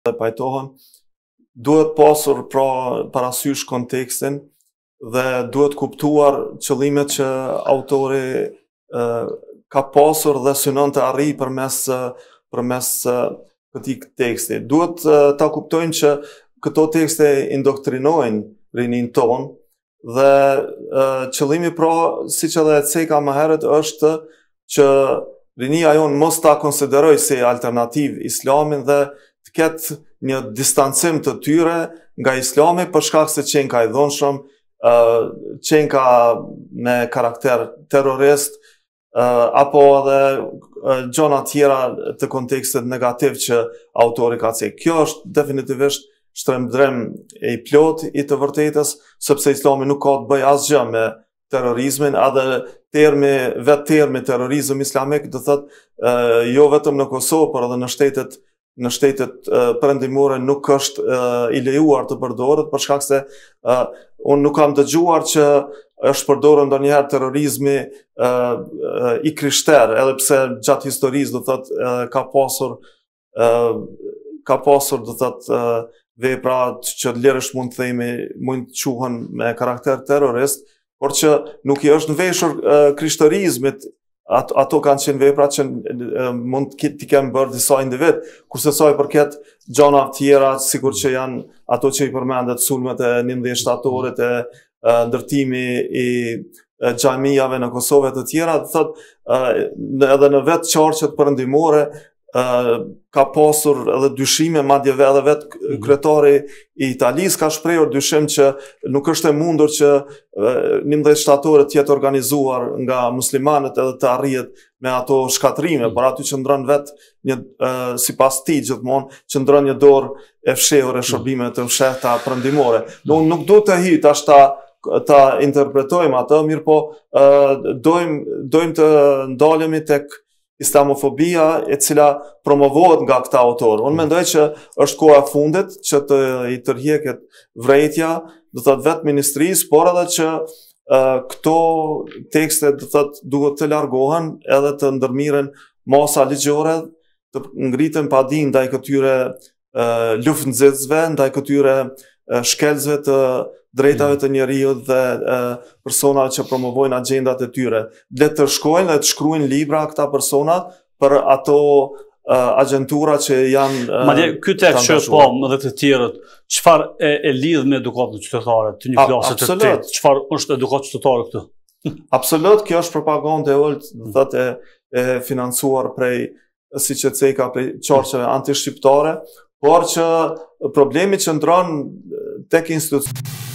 dhe pajtohen, duhet pasur parasysh kontekstin dhe duhet kuptuar qëllimet që autori ka pasur dhe synon të arrijë përmes këtij teksti. Duhet ta kuptojnë që këto tekste indoktrinojnë rinin ton dhe qëllimi siç edhe e ceka më herët është që rinia jonë mos ta konsideroj si alternativ islamin dhe të ketë një distancim të tyre nga islami për shkak se qenë ka i dhunshëm, qenë ka me karakter terrorist, apo edhe gjona tjera të kontekstit negativ që autori ka cekë. Kjo është definitivisht shtrembdrim i plot i të vërtetës, sepse islami nuk ka të bëjë asgjë me terrorizmin, edhe vetë termi terrorizëm islamik do thotë jo vetëm në Kosovë, por edhe në shtetet perëndimore nuk është i lejuar të përdoret, për shkak se unë nuk kam dëgjuar që është përdorur ndonjëherë terrorizmi i krishterë, edhe pse gjatë historisë do thotë ka pasur do thotë vepra që lirësh mund të themi mund të quhen me karakter terrorist, por që nuk i është nënveshur krishterizmit. Ato kanë qenë vepra që mund t'i kemë bërë disa individ, kurse sa i përket gjona tjera, sikur që janë ato që i përmendet sulmet e 19 shtatorit, ndërtimi i xhamijave në Kosovë të tjera, edhe në vetë qarqet perëndimore ka pasur edhe dyshime, madje edhe vetë kryetari i Italisë ka shprehur dyshim që nuk është e mundur që 19 shtatorët të jetë organizuar nga muslimanët edhe të arrihet me ato shkatrime, por aty qëndron vetë sipas tij gjithmonë qëndron një dorë e fshehur e shërbimeve të fshehta perëndimore. Nuk do të hy tash ta interpretojmë atë, mirë po dojmë të ndalemi tek islamofobia e cila promovohet nga këta autorë. Unë mendoj që është koha e fundit që të i tërhiqet vërejtja, do thotë vetë ministrisë, por edhe që këto tekste do thotë duhet të largohen edhe të ndërmiren masa ligjore, të ngriten padijë ndaj këtyre luftnxehtësve, ndaj këtyre shkelësve të drejtave të njerëzit dhe personave që promovojnë agjendat e tyre. Le të shkojnë dhe të shkruajnë libra këta persona për ato agjentura që janë madje ky tekst që po edhe të tjerët, çfarë e lidh me edukatën qytetare të një klase të tretë? Çfarë është edukatë qytetare këtu? Absolut, kjo është propagandë e ulët, thotë e financuar prej, siç e ceka, prej qarqeve antishqiptare, por që problemi qëndron tek institucionet